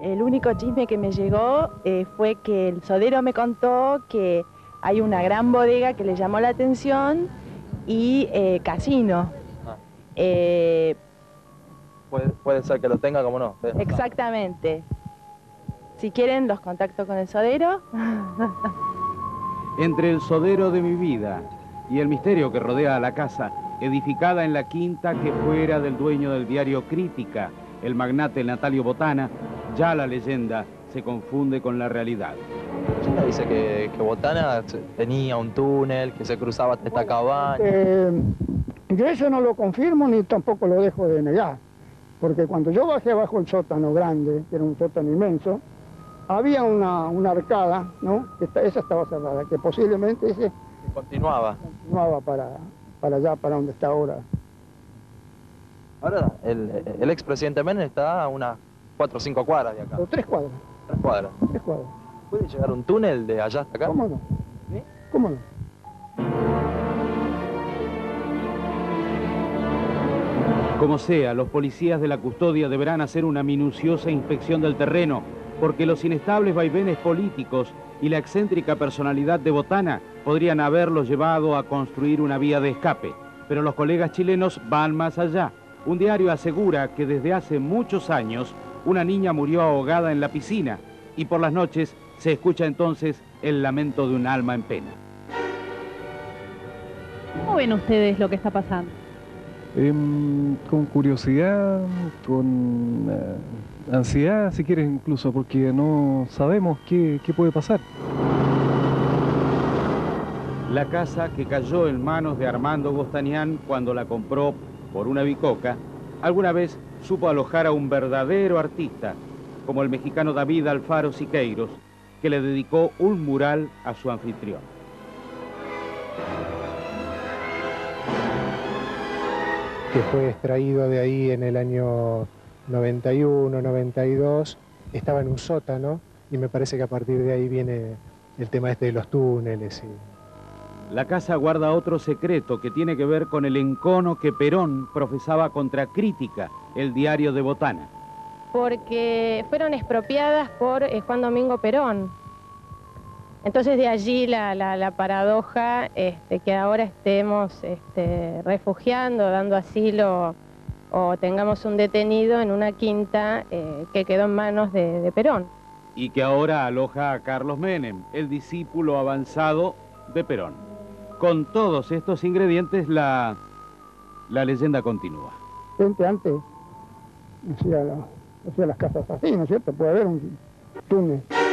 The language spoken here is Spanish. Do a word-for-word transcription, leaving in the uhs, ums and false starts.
El único chisme que me llegó eh, fue que el sodero me contó que hay una gran bodega que le llamó la atención y eh, casino. Ah. Eh, Puede, puede ser que lo tenga, como no. Ustedes no saben. exactamente. Si quieren, los contacto con el sodero. Entre el sodero de mi vida y el misterio que rodea a la casa, edificada en la quinta que fuera del dueño del diario Crítica, el magnate Natalio Botana, ya la leyenda se confunde con la realidad. Ella dice que, que Botana tenía un túnel, que se cruzaba hasta esta cabaña. Eh, yo eso no lo confirmo ni tampoco lo dejo de negar, porque cuando yo bajé abajo el sótano grande, que era un sótano inmenso, había una, una arcada, ¿no? Que está, esa estaba cerrada, que posiblemente ese Y continuaba. continuaba para, para allá, para donde está ahora. Ahora, el, el expresidente Menem está a unas cuatro o cinco cuadras de acá. O tres cuadras, Tres cuadras. tres cuadras. ¿Puede llegar un túnel de allá hasta acá? ¿Cómo no? ¿Sí? ¿Cómo no? Como sea, los policías de la custodia deberán hacer una minuciosa inspección del terreno, porque los inestables vaivenes políticos y la excéntrica personalidad de Botana podrían haberlos llevado a construir una vía de escape. Pero los colegas chilenos van más allá. Un diario asegura que desde hace muchos años una niña murió ahogada en la piscina y por las noches se escucha entonces el lamento de un alma en pena. ¿Cómo ven ustedes lo que está pasando? Eh, con curiosidad, con eh, ansiedad, si quieres incluso, porque no sabemos qué, qué puede pasar. La casa que cayó en manos de Armando Gostanián cuando la compró por una bicoca, alguna vez supo alojar a un verdadero artista, como el mexicano David Alfaro Siqueiros, que le dedicó un mural a su anfitrión. Que fue extraído de ahí en el año noventa y uno, noventa y dos, estaba en un sótano y me parece que a partir de ahí viene el tema este de los túneles. Y... La casa guarda otro secreto que tiene que ver con el encono que Perón profesaba contra Crítica, el diario de Botana. Porque fueron expropiadas por eh, Juan Domingo Perón. Entonces de allí la, la, la paradoja este, que ahora estemos este, refugiando, dando asilo o tengamos un detenido en una quinta eh, que quedó en manos de, de Perón. Y que ahora aloja a Carlos Menem, el discípulo avanzado de Perón. Con todos estos ingredientes la, la leyenda continúa. Gente antes hacía, la, hacía las casas así, ¿no es cierto? Puede haber un túnel.